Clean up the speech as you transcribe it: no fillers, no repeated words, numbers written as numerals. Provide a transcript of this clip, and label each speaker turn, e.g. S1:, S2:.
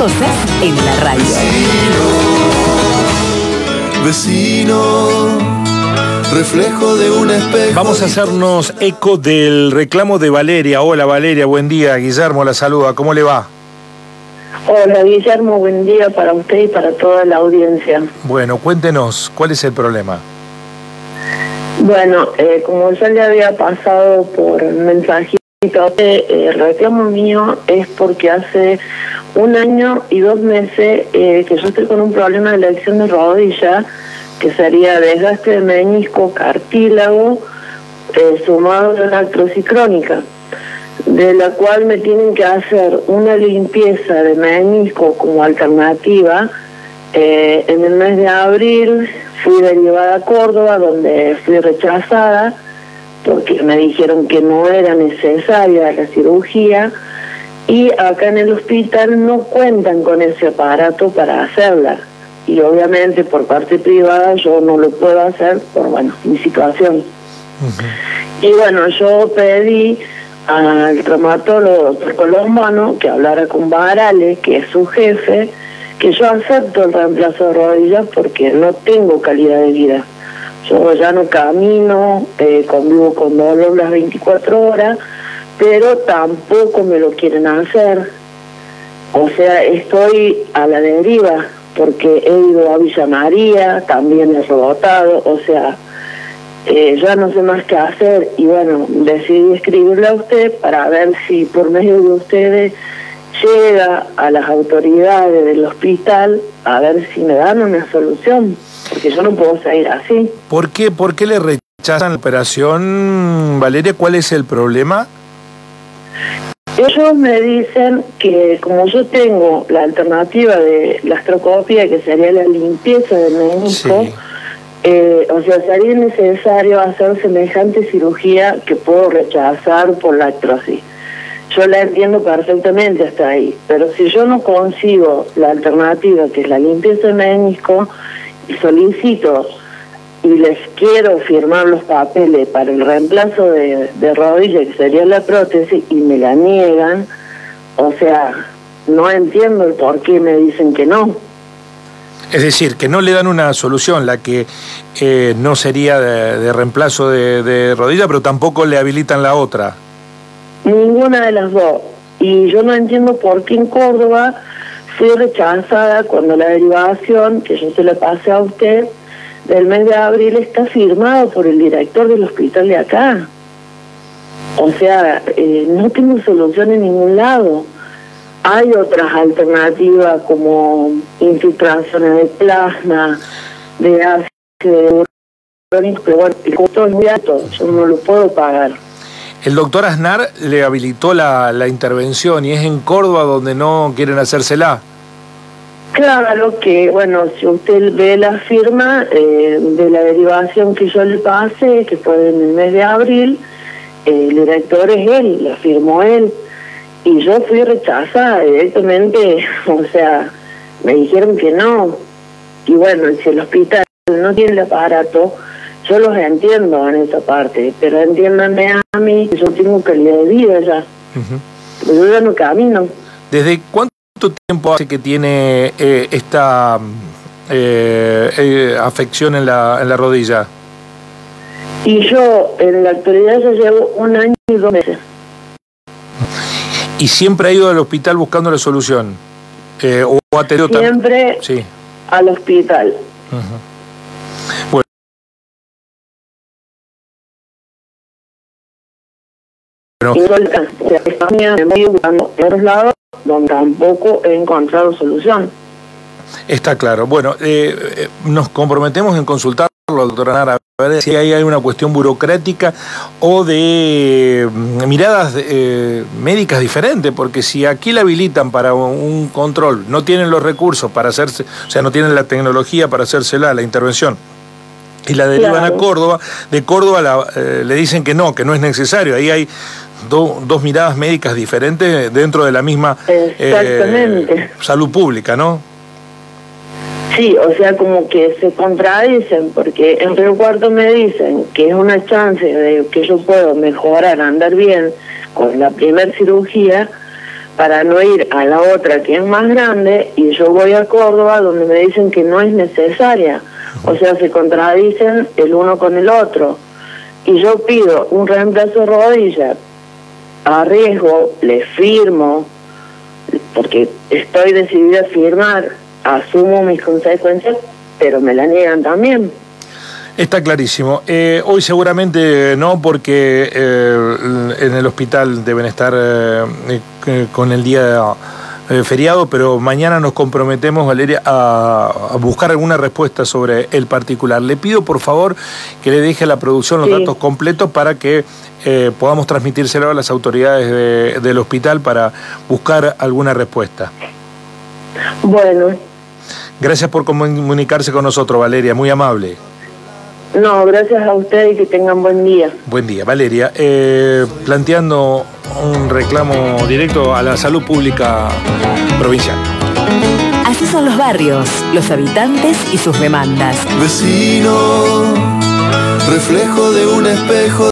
S1: cosas en la radio.
S2: Vecino, reflejo de un espejo.
S3: Vamos a hacernos eco del reclamo de Valeria. Hola Valeria, buen día. Guillermo la saluda, ¿cómo le va?
S4: Hola Guillermo, buen día para usted y para toda la audiencia.
S3: Bueno, cuéntenos, ¿cuál es el problema?
S4: Bueno, como ya le había pasado por mensajito, el reclamo mío es porque hace 1 año y 2 meses que yo estoy con un problema de lesión de rodilla, que sería desgaste de menisco, cartílago, sumado a una artrosis crónica, de la cual me tienen que hacer una limpieza de menisco como alternativa. En el mes de abril fui derivada a Córdoba, donde fui rechazada porque me dijeron que no era necesaria la cirugía, y acá en el hospital no cuentan con ese aparato para hacerla, y obviamente por parte privada yo no lo puedo hacer por, bueno, mi situación. Y bueno, yo pedí al traumatólogo doctor Colombano que hablara con Barale, que es su jefe, que yo acepto el reemplazo de rodillas porque no tengo calidad de vida. Yo ya no camino, convivo con dolor las 24 horas, pero tampoco me lo quieren hacer. O sea, estoy a la deriva porque he ido a Villa María, también he rebotado, o sea, ya no sé más qué hacer. Y bueno, decidí escribirle a usted para ver si por medio de ustedes llega a las autoridades del hospital a ver si me dan una solución, porque yo no puedo seguir así.
S3: ¿Por qué le rechazan la operación, Valeria? ¿Cuál es el problema?
S4: Ellos me dicen que como yo tengo la alternativa de la gastroscopia, que sería la limpieza del menisco, sí, o sea, sería necesario hacer semejante cirugía que puedo rechazar por la artrosis. Yo la entiendo perfectamente hasta ahí, pero si yo no consigo la alternativa, que es la limpieza del menisco, y solicito y les quiero firmar los papeles para el reemplazo de rodilla, que sería la prótesis, y me la niegan, o sea, no entiendo el por qué me dicen que no.
S3: Es decir, que no le dan una solución, la que no sería de reemplazo de rodilla, pero tampoco le habilitan la otra.
S4: Ninguna de las dos. Y yo no entiendo por qué en Córdoba fui rechazada cuando la derivación, que yo se la pasé a usted, del mes de abril está firmado por el director del hospital de acá. O sea, no tengo solución en ningún lado. Hay otras alternativas como infiltraciones de plasma, de ácido, pero bueno, el costo es muy alto, yo no lo puedo pagar.
S3: El doctor Aznar le habilitó la intervención y es en Córdoba donde no quieren hacérsela.
S4: Claro que, bueno, si usted ve la firma de la derivación que yo le pasé, que fue en el mes de abril, el director es él, la firmó él, y yo fui rechazada directamente, o sea, me dijeron que no. Y bueno, si el hospital no tiene el aparato, yo los entiendo en esa parte, pero entiéndanme a mí, que yo tengo calidad de vida ya. Yo ya no camino.
S3: ¿Desde cuánto tiempo hace que tiene esta afección en la rodilla?
S4: Y yo en la actualidad ya llevo 1 año y 2 meses.
S3: ¿Y siempre ha ido al hospital buscando la solución? ¿O ha tenido
S4: siempre
S3: sí,
S4: al hospital.
S3: Bueno.
S4: Y me voy buscando en otros lados donde tampoco he encontrado solución.
S3: Está claro. Bueno, nos comprometemos en consultarlo, doctora Nara, a ver si hay alguna cuestión burocrática o de miradas médicas diferentes, porque si aquí la habilitan para un control, no tienen los recursos para hacerse, o sea, no tienen la tecnología para hacérsela, la intervención, y la derivan a Córdoba, de Córdoba le dicen que no es necesario. Ahí hay dos miradas médicas diferentes dentro de la misma salud pública, ¿no?
S4: Sí, o sea, como que se contradicen, porque en Río Cuarto me dicen que es una chance de que yo puedo mejorar, andar bien con la primer cirugía, para no ir a la otra que es más grande, y yo voy a Córdoba donde me dicen que no es necesaria. O sea, se contradicen el uno con el otro. Y yo pido un reemplazo de rodilla, arriesgo, le firmo, porque estoy decidida a firmar, asumo mis consecuencias, pero me la niegan también.
S3: Está clarísimo. Hoy seguramente no, porque en el hospital deben estar con el día feriado, pero mañana nos comprometemos, Valeria, a buscar alguna respuesta sobre el particular. Le pido, por favor, que le deje a la producción los datos completos para que podamos transmitírselo a las autoridades del hospital para buscar alguna respuesta.
S4: Bueno.
S3: Gracias por comunicarse con nosotros, Valeria, muy amable.
S4: No, gracias a ustedes y que tengan buen día.
S3: Buen día, Valeria. Planteando un reclamo directo a la salud pública provincial.
S1: Así son los barrios, los habitantes y sus demandas.
S2: Vecino, reflejo de un espejo.